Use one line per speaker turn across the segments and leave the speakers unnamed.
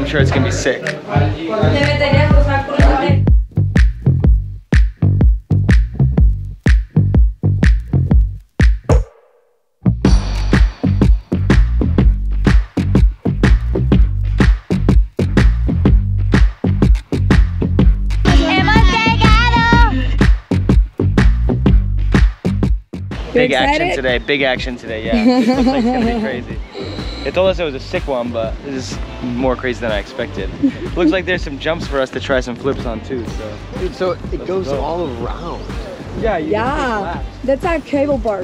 I'm sure it's gonna be sick. Big action today, yeah. This looks like it's gonna be crazy. They told us it was a sick one, but this is more crazy than I expected. Looks like there's some jumps for us to try some flips on too, so.
Dude, so it goes all around.
Yeah, yeah.
That's our cable park.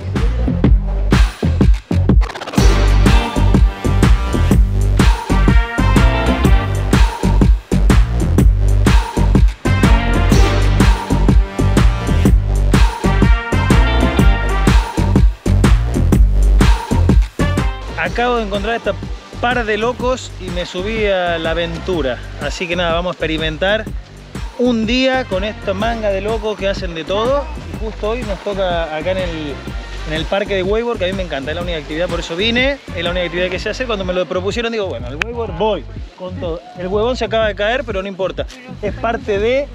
Acabo de encontrar esta par de locos y me subí a la aventura. Así que nada, vamos a experimentar un día con esta manga de locos que hacen de todo. Y justo hoy nos toca acá en el parque de wakeboard, que a mí me encanta, es la única actividad, por eso vine. Es la única actividad que sé hacer. Cuando me lo propusieron digo, bueno, al wakeboard voy con todo. El huevón se acaba de caer, pero no importa. Es parte de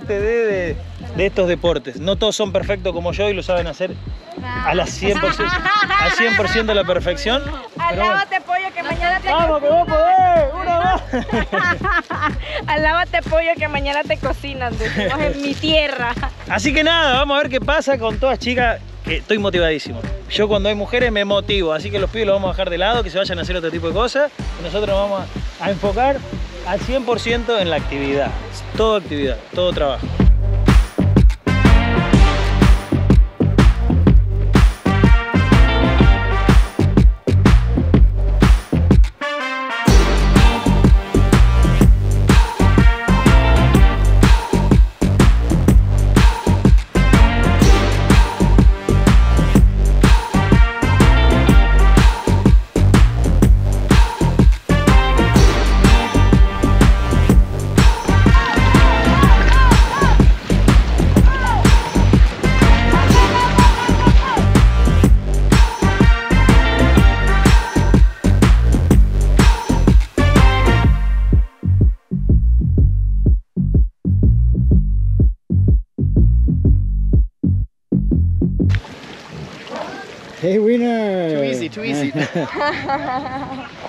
estos deportes. No todos son perfectos como yo y lo saben hacer a las 100%, al 100% de la perfección.
Alábate, pollo, que mañana te
¡Vamos, que vos podés! ¡Una más!
Alábate, pollo, que mañana te cocinan, decimos en mi tierra.
Así que nada, vamos a ver qué pasa con todas chicas, que estoy motivadísimo. Yo cuando hay mujeres me motivo, así que los pibes los vamos a dejar de lado, que se vayan a hacer otro tipo de cosas. Y nosotros nos vamos a enfocar al 100% en la actividad. Todo actividad, todo trabajo.
Hey, winner!
Too easy, too easy.